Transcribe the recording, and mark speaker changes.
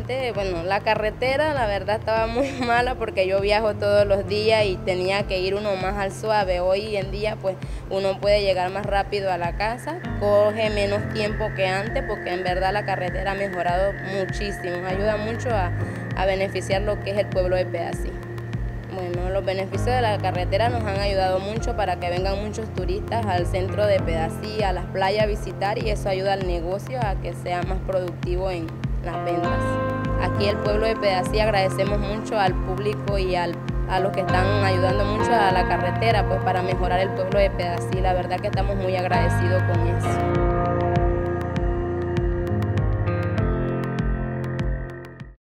Speaker 1: Antes, bueno, la carretera la verdad estaba muy mala porque yo viajo todos los días y tenía que ir uno más al suave. Hoy en día pues uno puede llegar más rápido a la casa, coge menos tiempo que antes porque en verdad la carretera ha mejorado muchísimo, ayuda mucho a beneficiar lo que es el pueblo de Pedací. Bueno, los beneficios de la carretera nos han ayudado mucho para que vengan muchos turistas al centro de Pedací, a las playas a visitar, y eso ayuda al negocio a que sea más productivo en las ventas. Aquí el pueblo de Pedací agradecemos mucho al público y a los que están ayudando mucho a la carretera pues para mejorar el pueblo de Pedací. La verdad que estamos muy agradecidos con eso.